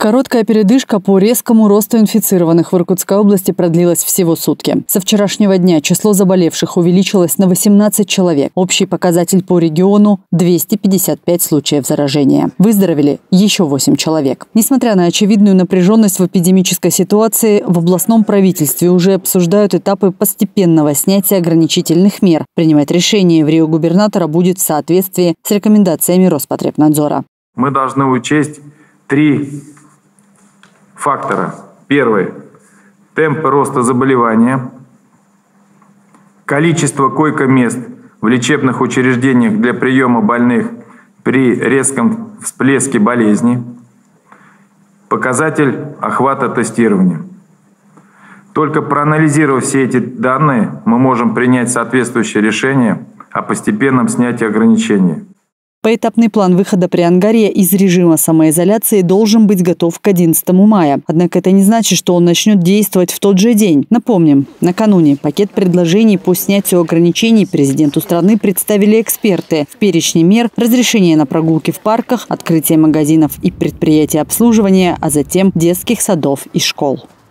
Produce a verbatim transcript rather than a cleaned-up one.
Короткая передышка по резкому росту инфицированных в Иркутской области продлилась всего сутки. Со вчерашнего дня число заболевших увеличилось на восемнадцать человек. Общий показатель по региону – двести пятьдесят пять случаев заражения. Выздоровели еще восемь человек. Несмотря на очевидную напряженность в эпидемической ситуации, в областном правительстве уже обсуждают этапы постепенного снятия ограничительных мер. Принимать решение в Рио губернатора будет в соответствии с рекомендациями Роспотребнадзора. Мы должны учесть три фактора. Первый – темпы роста заболевания, количество койко-мест в лечебных учреждениях для приема больных при резком всплеске болезни, показатель охвата тестирования. Только проанализировав все эти данные, мы можем принять соответствующее решение о постепенном снятии ограничений. Поэтапный план выхода Приангарья из режима самоизоляции должен быть готов к одиннадцатому мая. Однако это не значит, что он начнет действовать в тот же день. Напомним, накануне пакет предложений по снятию ограничений президенту страны представили эксперты. В перечне мер – разрешение на прогулки в парках, открытие магазинов и предприятий обслуживания, а затем детских садов и школ.